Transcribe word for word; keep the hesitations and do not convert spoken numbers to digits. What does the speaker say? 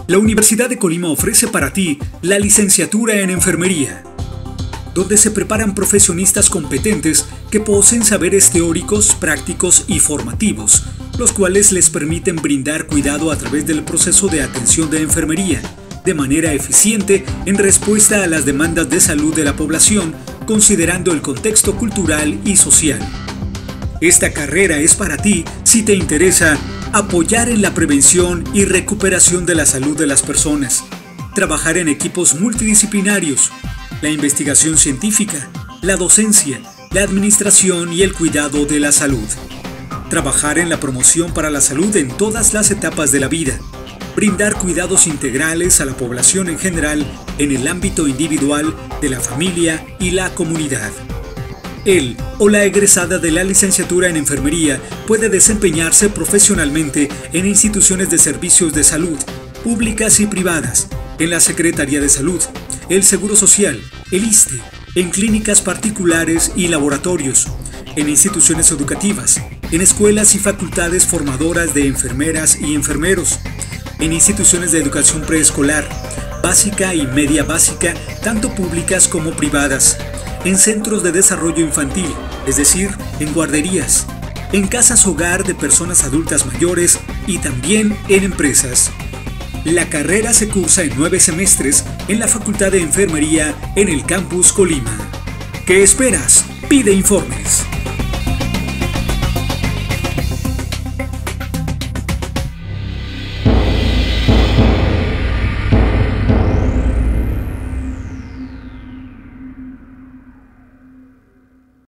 La Universidad de Colima ofrece para ti la licenciatura en enfermería, donde se preparan profesionistas competentes que poseen saberes teóricos, prácticos y formativos, los cuales les permiten brindar cuidado a través del proceso de atención de enfermería, de manera eficiente en respuesta a las demandas de salud de la población, considerando el contexto cultural y social. Esta carrera es para ti si te interesa apoyar en la prevención y recuperación de la salud de las personas, trabajar en equipos multidisciplinarios, la investigación científica, la docencia, la administración y el cuidado de la salud. Trabajar en la promoción para la salud en todas las etapas de la vida. Brindar cuidados integrales a la población en general en el ámbito individual, de la familia y la comunidad. El o la egresada de la licenciatura en enfermería puede desempeñarse profesionalmente en instituciones de servicios de salud, públicas y privadas, en la Secretaría de Salud, el Seguro Social, el I S S S T E, en clínicas particulares y laboratorios, en instituciones educativas, en escuelas y facultades formadoras de enfermeras y enfermeros, en instituciones de educación preescolar, básica y media básica, tanto públicas como privadas, en centros de desarrollo infantil, es decir, en guarderías, en casas hogar de personas adultas mayores y también en empresas. La carrera se cursa en nueve semestres en la Facultad de Enfermería en el Campus Colima. ¿Qué esperas? Pide informes.